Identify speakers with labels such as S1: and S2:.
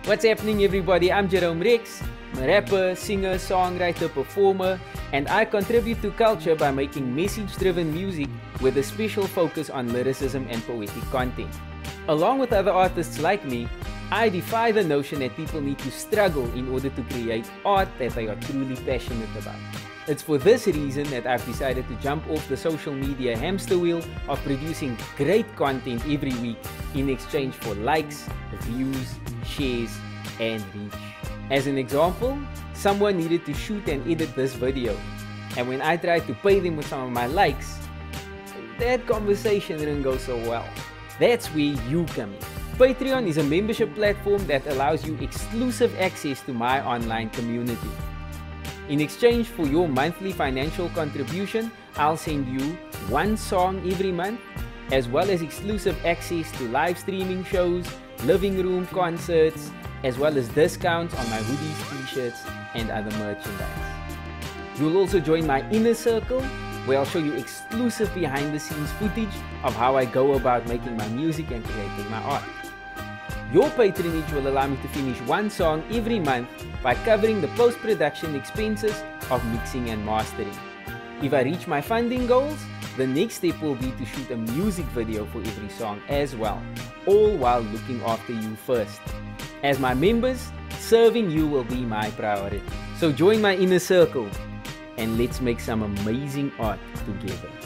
S1: What's happening, everybody? I'm Jerome Rex. I'm a rapper, singer, songwriter, performer, and I contribute to culture by making message-driven music with a special focus on lyricism and poetic content. Along with other artists like me, I defy the notion that people need to struggle in order to create art that they are truly passionate about. It's for this reason that I've decided to jump off the social media hamster wheel of producing great content every week in exchange for likes, views, shares, and reach. As an example, someone needed to shoot and edit this video, and when I tried to pay them with some of my likes, that conversation didn't go so well. That's where you come in. Patreon is a membership platform that allows you exclusive access to my online community. In exchange for your monthly financial contribution, I'll send you one song every month, as well as exclusive access to live streaming shows, living room concerts, as well as discounts on my hoodies, t-shirts, and other merchandise. You'll also join my inner circle, where I'll show you exclusive behind-the-scenes footage of how I go about making my music and creating my art. Your patronage will allow me to finish one song every month by covering the post-production expenses of mixing and mastering. If I reach my funding goals, the next step will be to shoot a music video for every song as well, all while looking after you first. As my members, serving you will be my priority. So join my inner circle and let's make some amazing art together.